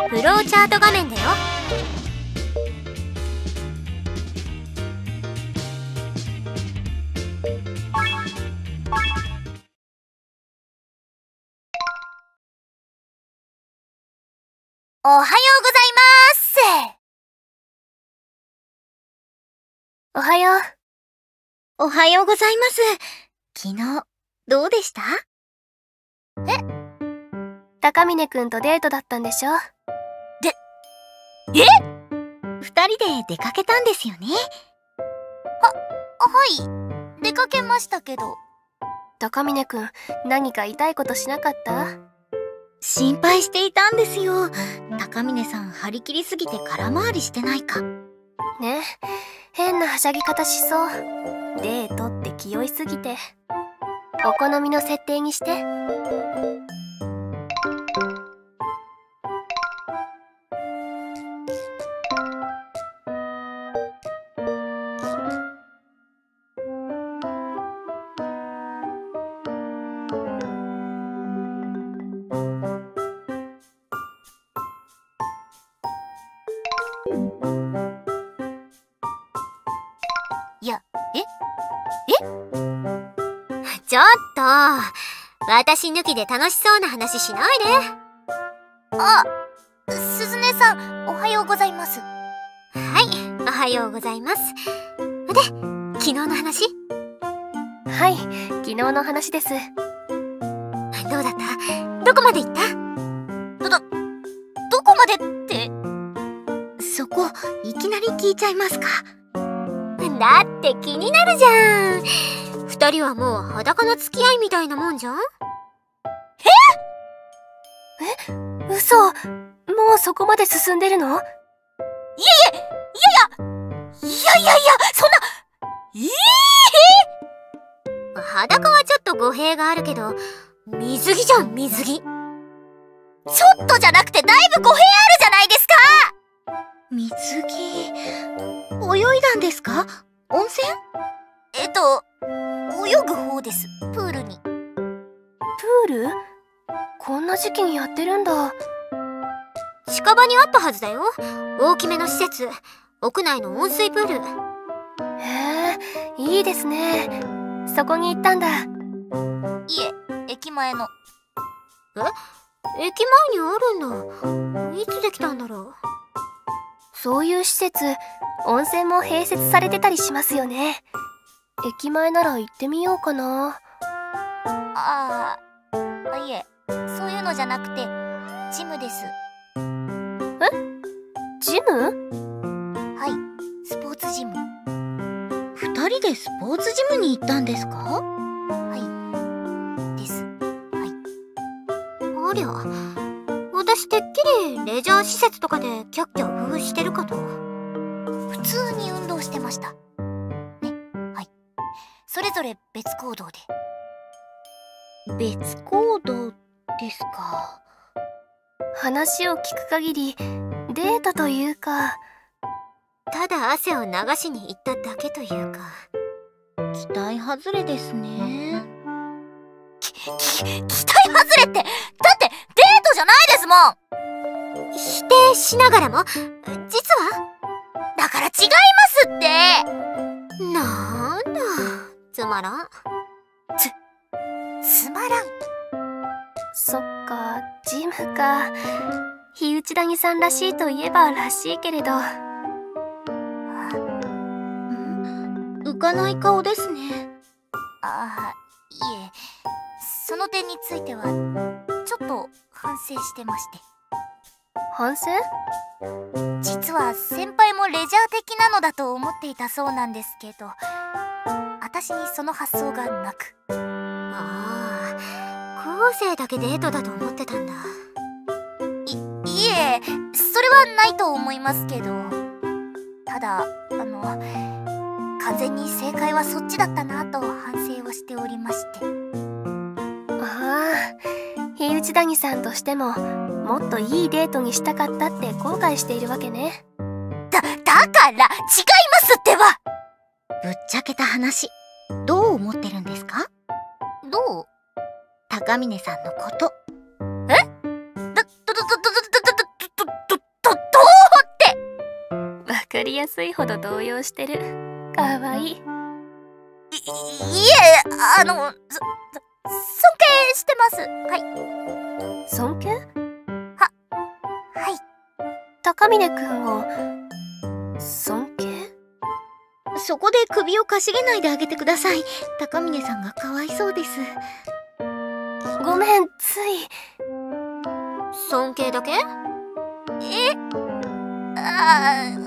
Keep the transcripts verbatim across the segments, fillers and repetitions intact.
フローチャート画面だよ。 おはようございます。 おはよう。 おはようございます。昨日、どうでした？ え？高峰くんとデートだったんでしょ？ で、え？二人で出かけたんですよね？は、はい。出かけましたけど。 高峰くん、何か痛いことしなかった？ 心配していたんですよ。高峰さん張り切りすぎて空回りしてないか。 ね、変なはしゃぎ方しそう。デートって気負いすぎて。お好みの設定にして。 いや、え？え？ ちょっと、私抜きで楽しそうな話しないで。 あ、鈴音さん、おはようございます。 はい、おはようございます。で、昨日の話？ はい、昨日の話です。 どうだった？どこまで行った？ ど、ど、どこまでって。そこ、いきなり聞いちゃいますか？ だって気になるじゃん。二人はもう裸の付き合いみたいなもんじゃん。 え？え？嘘。もうそこまで進んでるの？いえいえ、いやいや、いやいやいや、そんな、ええー、裸はちょっと語弊があるけど、水着じゃん、水着。ちょっとじゃなくてだいぶ語弊あるじゃないですか。水着、泳いだんですか？温泉？えっと、泳ぐ方です。プールに。 プール？こんな時期にやってるんだ。 近場にあったはずだよ。大きめの施設、屋内の温水プール。 へえ、いいですね。そこに行ったんだ。いえ、駅前の。 え？駅前にあるんだ。いつできたんだろう。 そういう施設、温泉も併設されてたりしますよね。駅前なら行ってみようかな。 ああ、いえ、そういうのじゃなくて、ジムです。 え？ジム？ はい、スポーツジム。二人でスポーツジムに行ったんですか？はい、です。はい。 ありゃ、私てっきりレジャー施設とかでキャッキャ工夫してるかと。 普通に運動してました。ね、はい。それぞれ別行動で。別行動ですか。 話を聞く限りデートというか、 ただ汗を流しに行っただけというか。 期待外れですね。き、き、期待外れって、だってデートじゃないですもん。 否定しながらも、実はだから違いますって。 なんだ、つまらん。 つ、つまらん。 そっか、ジムか。日内谷さんらしいといえばらしいけれど。 浮かない顔ですね。ああ、いえ、その点についてはちょっと反省してまして。 反省？ 実は先輩もレジャー的なのだと思っていたそうなんですけど、私にその発想がなく。 ああ、後世だけデートだと思ってたんだ。 い、いえ、それはないと思いますけど、ただ、あの、完全に正解はそっちだったなと反省をしておりまして。 ああ、日内谷さんとしてももっといいデートにしたかったって後悔しているわけね。 だ、だから違いますってば。ぶっちゃけた話、どう思ってるんですか？どう？高峰さんのこと。え？だ、だ、だ、だ、だ、だ、だ、だ、 かりやすいほど動揺してる。かわいい。い、いえ、あの、そ、尊敬してます。はい。 尊敬？は、 はい。 高峰くんを、尊敬？ そこで首をかしげないであげてください。高峰さんがかわいそうです。 ごめん、つい。 尊敬だけ？え？ あー、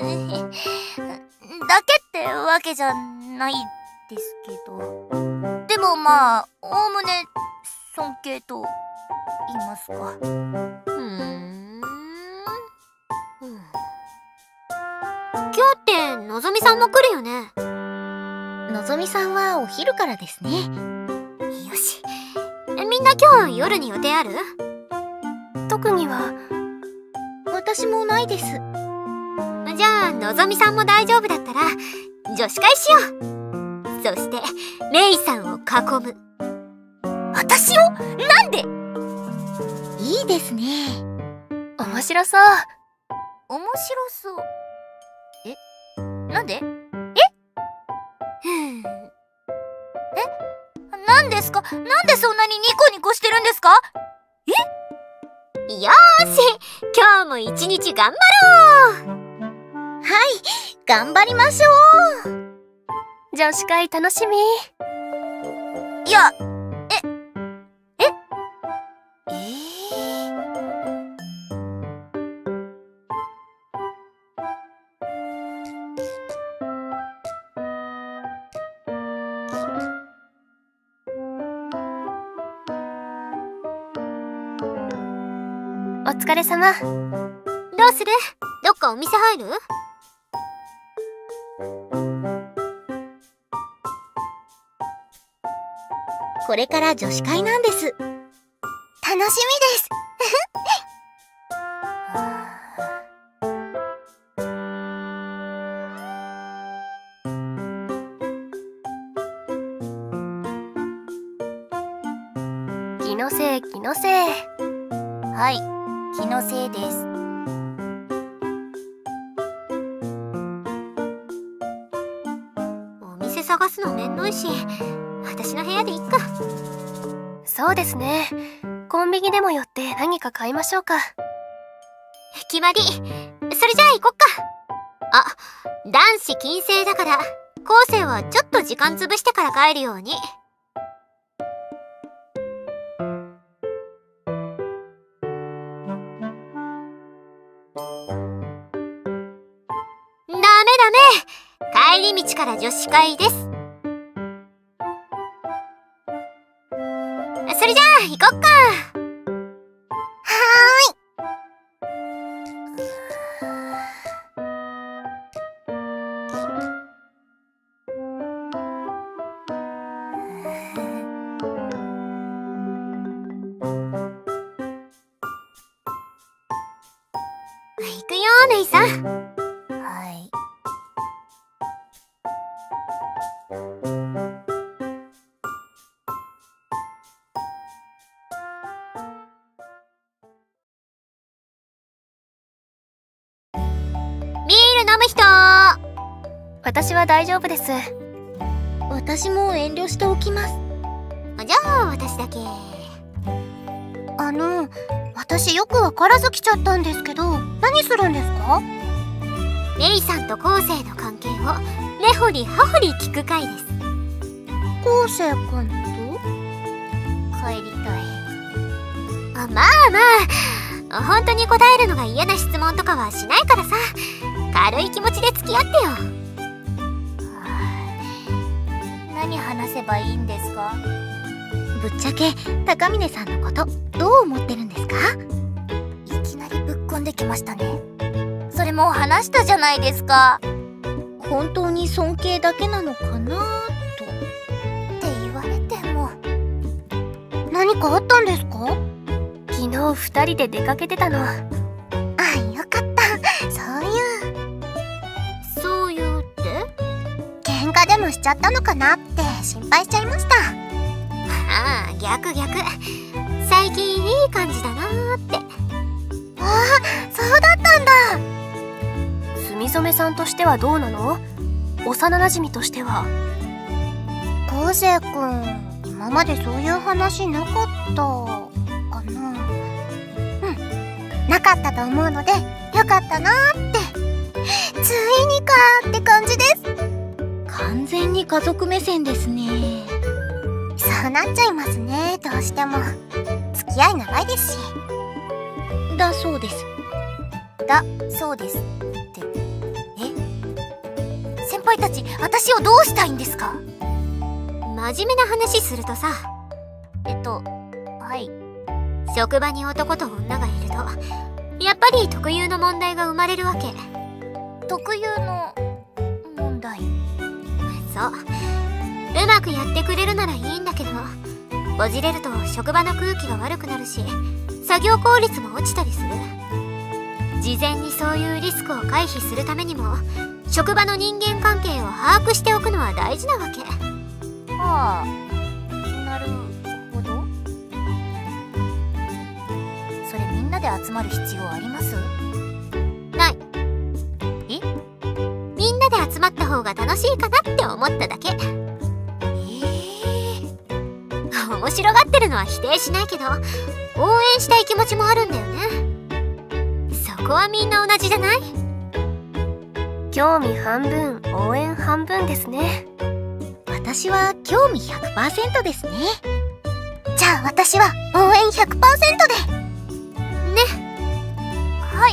だけってわけじゃないですけど。でもまあ、おおむね尊敬と言いますか。 ふーん。今日ってのぞみさんも来るよね。 のぞみさんはお昼からですね。 よし。みんな今日夜に予定ある？ 特には。 私もないです。 じゃあのぞみさんも大丈夫だったら女子会しよう。そしてメイさんを囲む。 私を？なんで？いいですね。 面白そう。 面白そう。え？なんで？え？え？なんですか？なんでそんなにニコニコしてるんですか？ え？よーし、今日も一日頑張ろう。 はい、頑張りましょう。 女子会楽しみ。 いや、え、え、えお疲れ様。 どうする？どっかお店入る？ これから女子会なんです。楽しみです。 気のせい、気のせい。 はい、気のせいです。 お店探すのめんどいし、私の部屋でいっか。 そうですね。コンビニでも寄って何か買いましょうか。 決まり。それじゃあ行こっか。あ、男子禁制だから昴生はちょっと時間潰してから帰るように。ダメダメ、帰り道から女子会です。それじゃあ行こっか。 はーい。 行くよメイさん。 はい。 ビール飲む人？ 私は大丈夫です。 私も遠慮しておきます。 じゃあ私だけ。 あの、私よくわからず来ちゃったんですけど、何するんですか？ メイさんと昴生の関係を根掘り葉掘り聞く会です。 昴生君と？ 帰りたい。あ、まあまあ、本当に答えるのが嫌な質問とかはしないからさ、軽い気持ちで付き合ってよ。 何話せばいいんですか？ぶっちゃけ高峰さんのことどう思ってるんですか？いきなりぶっこんできましたね。それも話したじゃないですか。本当に尊敬だけなのかなとって言われても。何かあったんですか？ 昨日二人で出かけてたの。 あ、よかった。そういうそういうって喧嘩でもしちゃったのかなって心配しちゃいました。 ああ、逆逆。最近いい感じだなーって。 ああ、そうだったんだ。 住染さんとしてはどうなの？幼なじみとしては。 昴生くん、今までそういう話なかったかな。うん、なかったと思うのでよかったなーって。ついにかーって感じです。 完全に家族目線ですね。 そうなっちゃいますね、どうしても。付き合い長いですし。 だそうです。 だそうですってえ先輩たち、私をどうしたいんですか？ 真面目な話するとさ、 えっとはい職場に男と女がいるとやっぱり特有の問題が生まれるわけ。 特有の問題？ そう、うまくやってくれるならいいんだけど、こじれると職場の空気が悪くなるし、作業効率も落ちたりする。事前にそういうリスクを回避するためにも、職場の人間関係を把握しておくのは大事なわけ。 はあ、なるほど。それみんなで集まる必要あります？ ない。 え？ みんなで集まった方が楽しいかなって思っただけ。 えー、 面白がってるのは否定しないけど、応援したい気持ちもあるんだよね。そこはみんな同じじゃない？ 興味半分、応援半分ですね。 私は興味 ひゃくパーセント ですね。 じゃあ私は応援 ひゃくパーセント で。 ね。 はい。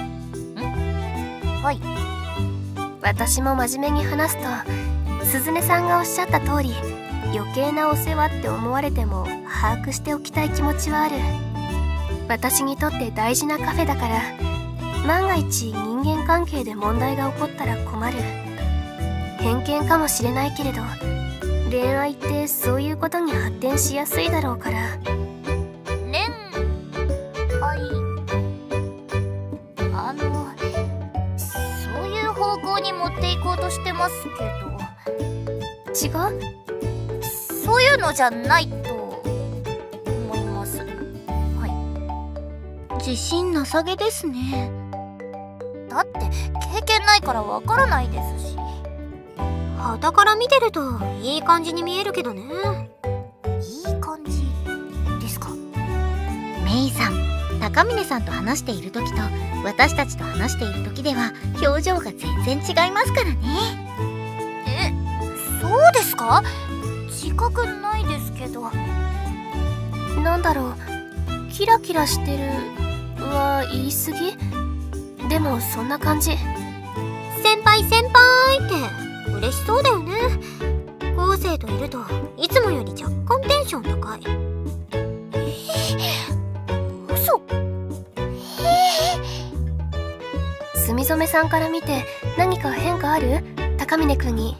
ん？はい。 私も真面目に話すと、鈴音さんがおっしゃった通り、余計なお世話って思われても把握しておきたい気持ちはある。私にとって大事なカフェだから、万が一人間関係で問題が起こったら困る。偏見かもしれないけれど、恋愛ってそういうことに発展しやすいだろうから。 恋愛、あのそういう方向に持っていこうとしてますけど。 違う？ そういうのじゃないと思います。はい。 自信なさげですね。 だって経験ないからわからないですし。 傍から見てるといい感じに見えるけどね。 いい感じですか？ メイさん、高峰さんと話している時と私たちと話している時では表情が全然違いますからね。 え、そうですか？自覚ないですけど。 なんだろう、キラキラしてるは言い過ぎ？でもそんな感じ。 先輩先輩って嬉しそうだよね。昴生といるといつもより若干テンション高い。 嘘？ 墨染さんから見て何か変化ある？高峰くんに。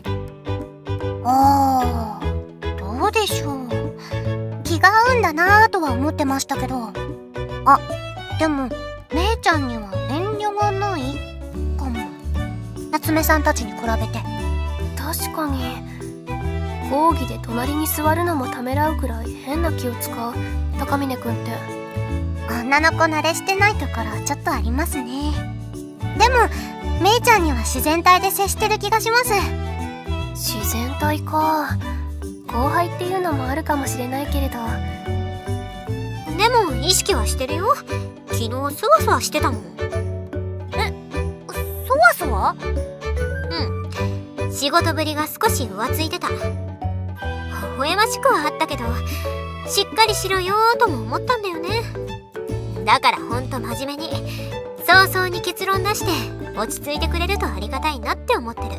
あー、どうでしょう。気が合うんだなーとは思ってましたけど。あ、でも姉ちゃんには遠慮がないかも。夏目さんたちに比べて。 確かに講義で隣に座るのもためらうくらい変な気を使う高峰くんって。 女の子慣れしてないところちょっとありますね。でもめいちゃんには自然体で接してる気がします。 自然体か。後輩っていうのもあるかもしれないけれど。 でも意識はしてるよ。昨日そわそわしてたもん。 え、そわそわ？ うん、仕事ぶりが少し浮ついてた。微笑ましくはあったけど、しっかりしろよーとも思ったんだよね。だからほんと真面目に早々に結論出して落ち着いてくれるとありがたいなって思ってる。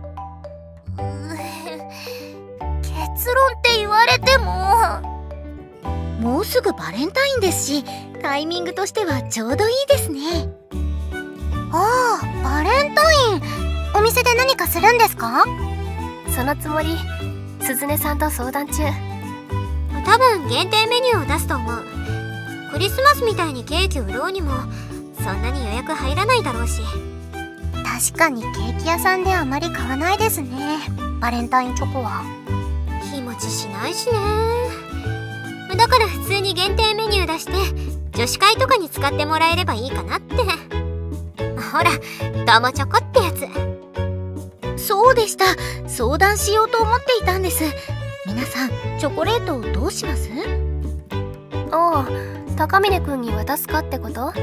結論って言われても。 もうすぐバレンタインですし、タイミングとしてはちょうどいいですね。 ああ、バレンタイン。お店で何かするんですか？ そのつもり。鈴音さんと相談中。 多分限定メニューを出すと思う。クリスマスみたいにケーキ売ろうにもそんなに予約入らないだろうし。 確かにケーキ屋さんであまり買わないですね、バレンタインチョコは。 日持ちしないしね。だから普通に限定メニュー出して女子会とかに使ってもらえればいいかなって。ほら、友チョコってやつ。 そうでした。相談しようと思っていたんです。皆さん、チョコレートをどうします？ ああ、高峰くんに渡すかってこと？ はい。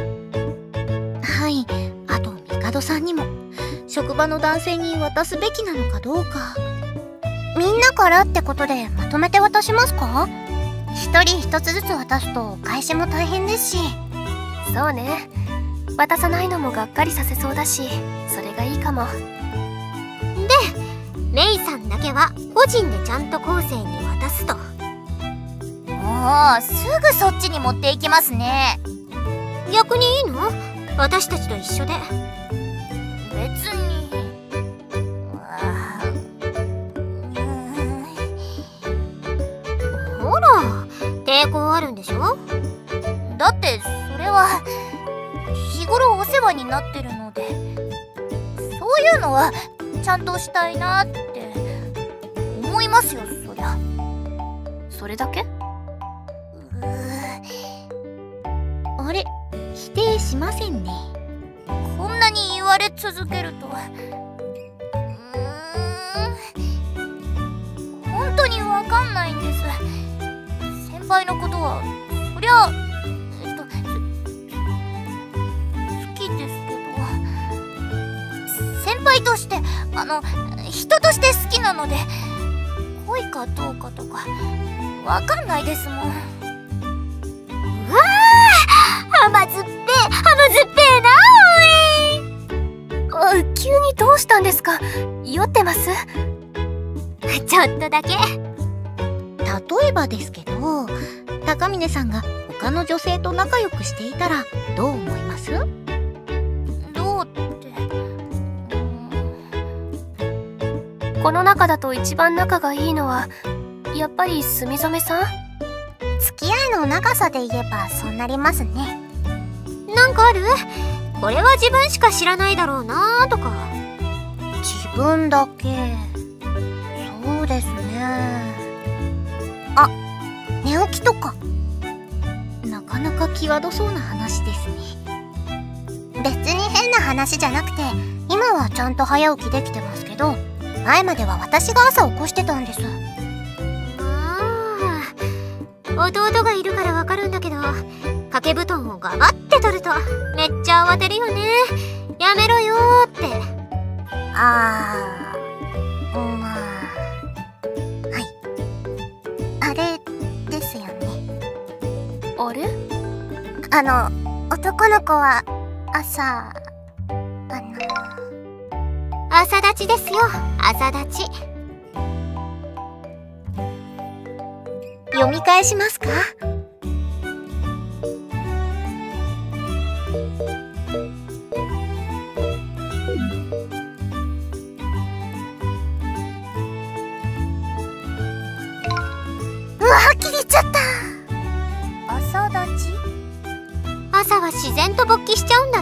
あと帝さんにも職場の男性に渡すべきなのかどうか。 みんなからってことでまとめて渡しますか？一人一つずつ渡すとお返しも大変ですし。 そうね、渡さないのもがっかりさせそうだし、それがいいかも。 でメイさんだけは個人でちゃんと後世に渡すと。 もうすぐそっちに持っていきますね。 逆にいいの？私たちと一緒で。 別に。 ほら、抵抗あるんでしょ？ だってそれは日頃お世話になってるので、そういうのはちゃんとしたいなって思いますよ、そりゃ。 それだけ？ あれ、否定しませんね。 こんなに言われ続けると、うーん、本当にわかんないんです。先輩のことはそりゃえっと好きですけど、先輩としてあの人として好きなので、恋かどうかとかわかんないですもん。 うわあ、甘酸っぱい甘酸っぱいな。 あ、急にどうしたんですか？酔ってます？ ちょっとだけ。 例えばですけど、高峰さんが他の女性と仲良くしていたらどう思います？ どうって、 この中だと一番仲がいいのはやっぱり墨染さん？ 付き合いの長さで言えばそうなりますね。 なんかある？これは自分しか知らないだろうなとか。 自分だけ。そうですね。あ、寝起きとか。 なかなか際どそうな話ですね。 別に変な話じゃなくて、今はちゃんと早起きできてますけど、前までは私が朝起こしてたんです。 ああ、弟がいるからわかるんだけど、掛け布団をガバって取るとめっちゃ慌てるよね。やめろよーって。 あー、まあ、はい。あれですよね。 あれ？ あの、男の子は朝、あの朝立ちですよ、朝立ち。 読み返しますか？ うわ、切れちゃった。朝立ち？ 朝は自然と勃起しちゃうんだって。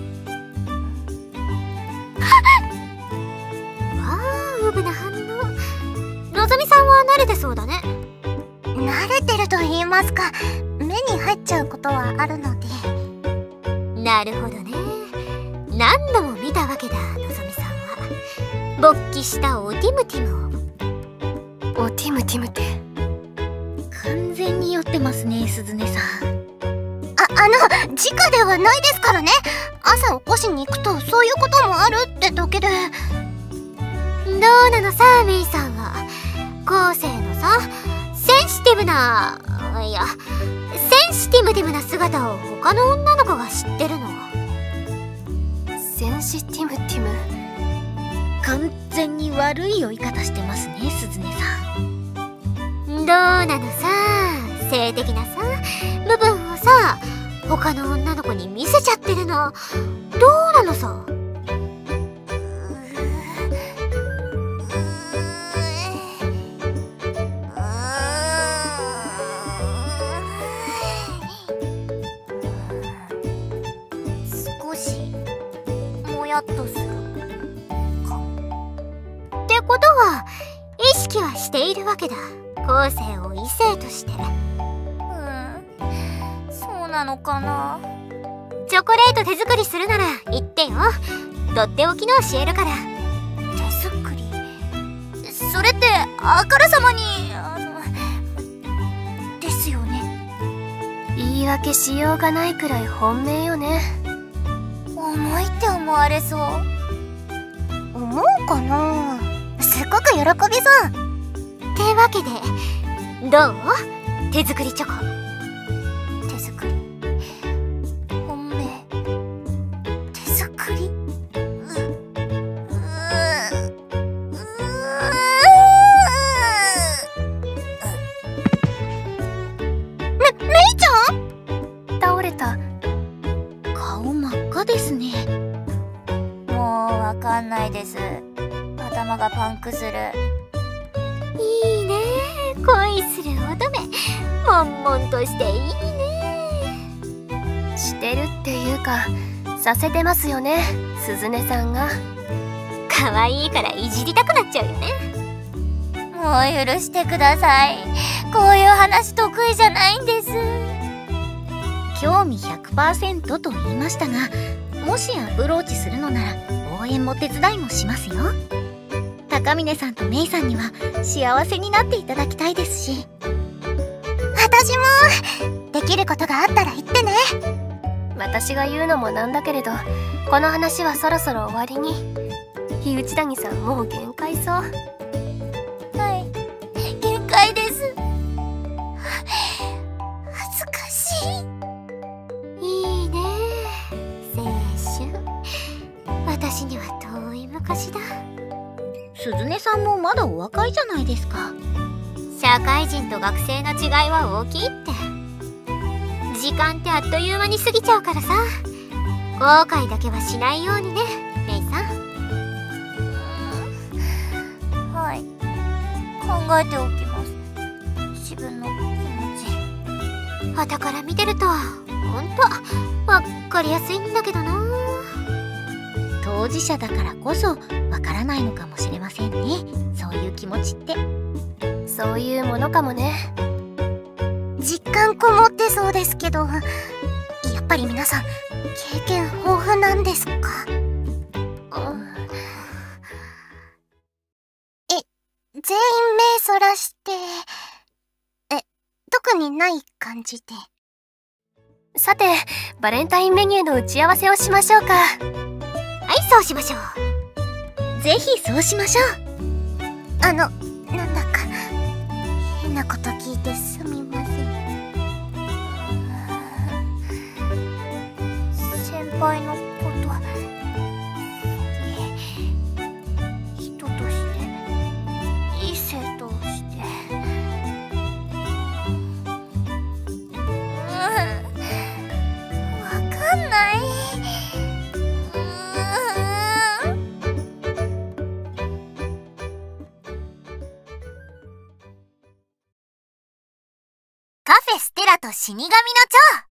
わあ、ウブな反応。のぞみさんは慣れてそうだね。 慣れてると言いますか、目に入っちゃうことはあるので。 なるほどね。何度も見たわけだ、のぞみさんは。勃起したオティムティムを。 おティムティムって完全に酔ってますね、鈴音さん。 あ、あの、直ではないですからね。朝起こしに行くとそういうこともあるってだけで。 どうなのさ、メイさんは。後世のさ、センシティブな、いや、センシティブティブな姿を他の女の子が知ってるの。 センシティムティム。 完全に悪い酔い方してますね、鈴音さん。 どうなのさ、性的なさ部分をさ、他の女の子に見せちゃってるの。どうなのさ。 少しもやっとするかも。 ってことは意識はしているわけだ、後世を異性として。 うん、そうなのかな。 チョコレート手作りするなら言ってよ。 とっておきの教えるから。 手作り？それってあからさまにあのですよね。 言い訳しようがないくらい本命よね。 重いって思われそう。思うかな。すごく喜びそう。 ってわけでどう？手作りチョコ。 手作り本命手作り。うううめ、めいちゃん？ 倒れた。 顔真っ赤ですね。 もうわかんないです。頭がパンクする。 いいね、恋する乙女。悶々としていいね。 してるっていうか、させてますよね、鈴音さんが。 可愛いからいじりたくなっちゃうよね。 もう許してください。こういう話得意じゃないんです。 興味 ひゃくパーセント と言いましたが、もしアプローチするのなら応援も手伝いもしますよ。高峰さんとメイさんには幸せになっていただきたいですし。 私もできることがあったら言ってね。 私が言うのもなんだけれど、この話はそろそろ終わりに。日内谷さんもう限界そう。 はい、限界です。恥ずかしい。 いいね、青春。私には遠い昔だ。 鈴音さんもまだお若いじゃないですか。 社会人と学生の違いは大きいって。時間ってあっという間に過ぎちゃうからさ、後悔だけはしないようにね、メイさん。 はい、考えておきます。自分の気持ち。 傍から見てるとほんとわっかりやすいんだけどな。 当事者だからこそわからないのかもしれませんね、そういう気持ちって。 そういうものかもね。 実感こもってそうですけど、やっぱり皆さん経験豊富なんですか？ うん、 え、全員目そらして、え、特にない感じで。 さて、バレンタインメニューの打ち合わせをしましょうか。 はい、そうしましょう。 ぜひそうしましょう。 あの、なんだか変なこと聞いてすみません。先輩のことは、人として異性としてわかんない。カフェステラと死神の蝶。